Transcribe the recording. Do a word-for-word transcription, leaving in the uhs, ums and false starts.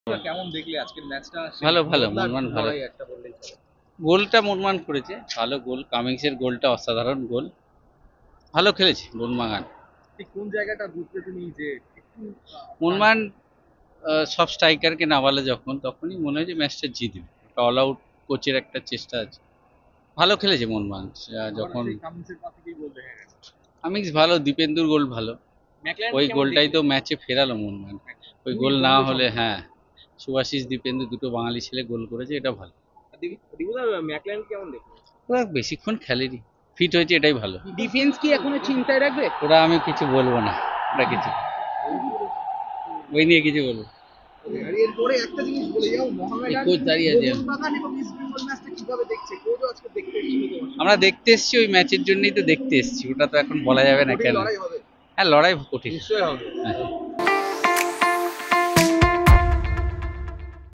কেমন দেখলে আজকের ম্যাচটা? ভালো ভালো মোহনবাগান ভালো একটা বললেই চলে। গোলটা মোহনবাগান করেছে, ভালো গোল। কামিংসের গোলটা অসাধারণ গোল, ভালো খেলেছে মোহনবাগান। ঠিক কোন জায়গাটা বুঝতে তুমি যে একটু মোহনবাগান আহ, সব স্ট্রাইকারকে নামালে যখন, তখনই মনে হয় যে ম্যাচটা জিতবে। অল আউট কোচের একটা চেষ্টা আছে। ভালো খেলেছে মোহনবাগান আহ, যখন কামিন্সের পাশে কি বলবে? হ্যাঁ, কামিংস ভালো, দীপেন্দুর গোল ভালো। ম্যাকলারেন ওই কেমন গোলটাই দেখলে? তো ম্যাচে ফেরালো মোহনবাগান। ওই দুই গোল না বন্ধু হলে, সম্পর্ক। হ্যাঁ, সুভাশিস দীপেন্দু দুটো বাঙালি ছেলে গোল করেছে, এটা ভালো। দিগুদা, ম্যাকলারেন কেমন দেখলে? ওরা বেশিক্ষণ খেলেনি, ফিট হয়েছে, এটাই ভালো। ডিফেন্স কি এখনো চিন্তায় রাখবে? ওরা আমি কিছু বলবো না, ওটা কিছু ওই নিয়ে কিছু বলবো। আর এরপরে একটা জিনিস বলে যাও, এই মোহামেডান কোচ দাঁড়িয়ে আছে। মোহনবাগান এবং ইস্ট বেঙ্গল ম্যাচটা কিভাবে দেখছে? কোচও আজকে দেখতে এসেছিল তোমার আমরা দেখতে এসেছি, ওই ম্যাচের জন্যই তো দেখতে এসেছি, ওটা তো এখন বলা যাবে না কঠিন কেন। লড়াই হবে। হ্যাঁ, লড়াই কঠিন। নিশ্চয়ই হবে। হ্যাঁ।